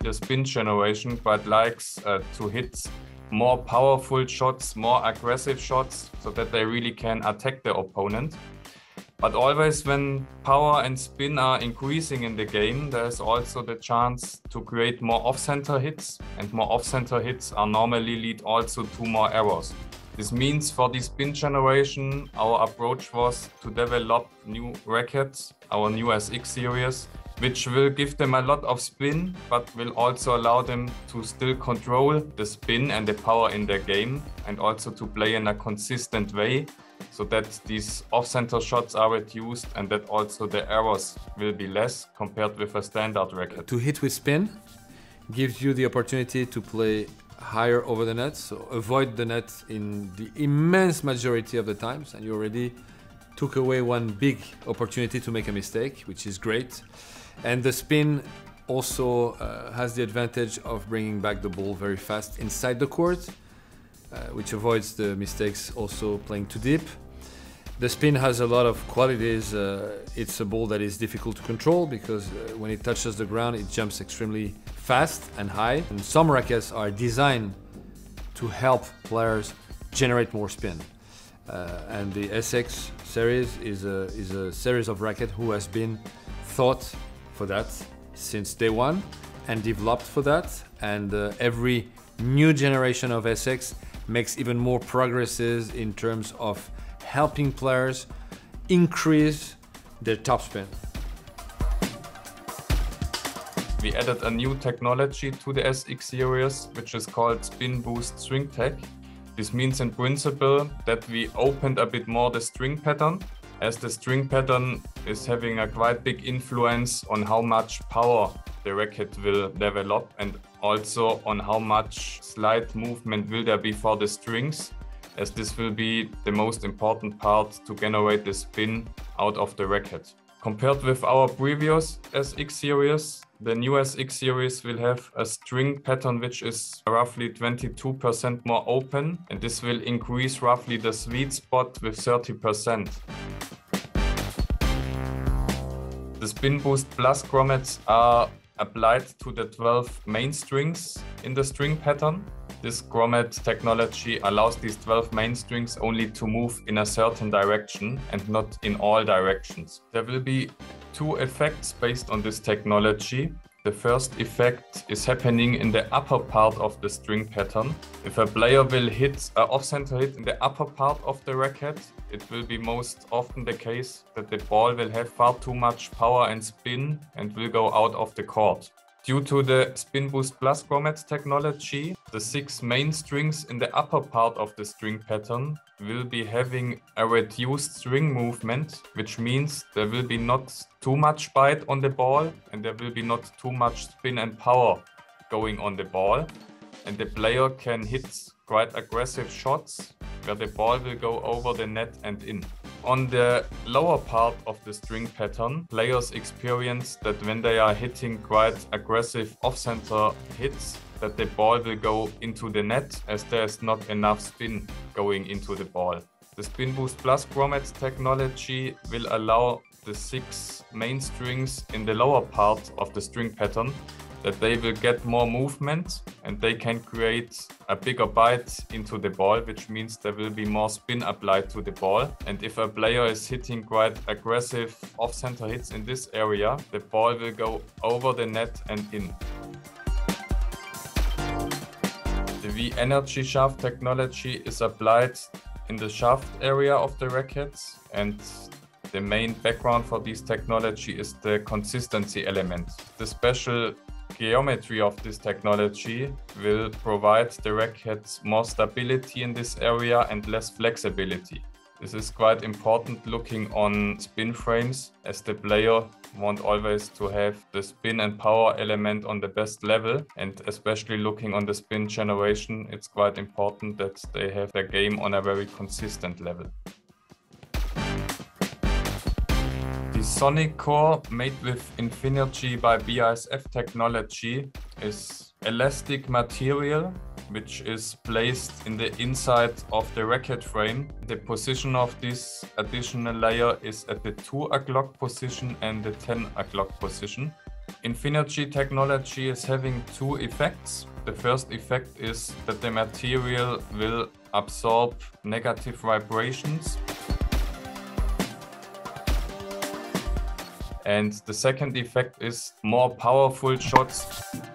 the spin generation, but likes to hit more powerful shots, more aggressive shots, so that they really can attack the opponent. But always when power and spin are increasing in the game, there's also the chance to create more off-center hits, and more off-center hits are normally lead also to more errors. This means for the spin generation, our approach was to develop new rackets, our new SX series, which will give them a lot of spin, but will also allow them to still control the spin and the power in their game, and also to play in a consistent way, so that these off-center shots are reduced and that also the errors will be less compared with a standard racket. To hit with spin gives you the opportunity to play higher over the net, so avoid the net in the immense majority of the times, and you already took away one big opportunity to make a mistake, which is great. And the spin also has the advantage of bringing back the ball very fast inside the court, which avoids the mistakes also playing too deep. The spin has a lot of qualities. It's a ball that is difficult to control because when it touches the ground, it jumps extremely fast and high. And some rackets are designed to help players generate more spin. And the SX series is a series of rackets who has been thought for that since day one and developed for that. And every new generation of SX makes even more progresses in terms of helping players increase their topspin. We added a new technology to the SX series, which is called Spin Boost String Tech. This means in principle that we opened a bit more the string pattern, as the string pattern is having a quite big influence on how much power the racket will develop and also on how much slight movement will there be for the strings, as this will be the most important part to generate the spin out of the racket. Compared with our previous SX series, the new SX series will have a string pattern which is roughly 22% more open, and this will increase roughly the sweet spot with 30%. The Spin Boost Plus grommets are applied to the 12 main strings in the string pattern. This grommet technology allows these 12 main strings only to move in a certain direction and not in all directions. There will be two effects based on this technology. The first effect is happening in the upper part of the string pattern. If a player will hit an off-center hit in the upper part of the racket, it will be most often the case that the ball will have far too much power and spin and will go out of the court. Due to the Spin Boost Plus grommet technology, the 6 main strings in the upper part of the string pattern will be having a reduced string movement, which means there will be not too much bite on the ball and there will be not too much spin and power going on the ball. And the player can hit quite aggressive shots where the ball will go over the net and in. On the lower part of the string pattern, players experience that when they are hitting quite aggressive off-center hits, that the ball will go into the net as there's not enough spin going into the ball. The Spin Boost Plus grommet technology will allow the 6 main strings in the lower part of the string pattern that they will get more movement and they can create a bigger bite into the ball, which means there will be more spin applied to the ball. And if a player is hitting quite aggressive off-center hits in this area, the ball will go over the net and in. The V-Energy shaft technology is applied in the shaft area of the rackets, and the main background for this technology is the consistency element. The special geometry of this technology will provide the rackets more stability in this area and less flexibility. This is quite important looking on spin frames, as the player want always to have the spin and power element on the best level, and especially looking on the spin generation, it's quite important that they have their game on a very consistent level. The Sonic Core, made with Infinergy by BASF technology, is elastic material which is placed in the inside of the racket frame. The position of this additional layer is at the 2 o'clock position and the 10 o'clock position. Infinergy technology is having two effects. The first effect is that the material will absorb negative vibrations. And the second effect is more powerful shots